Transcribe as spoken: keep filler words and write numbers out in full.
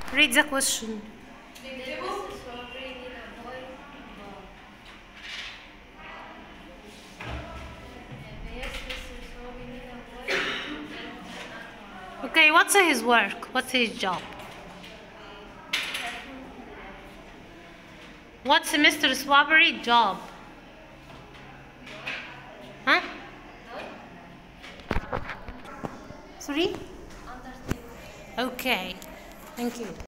Read the question. Okay, what's his work? What's his job? What's Mister Swabbery's job? Huh? Sorry? Okay, thank you.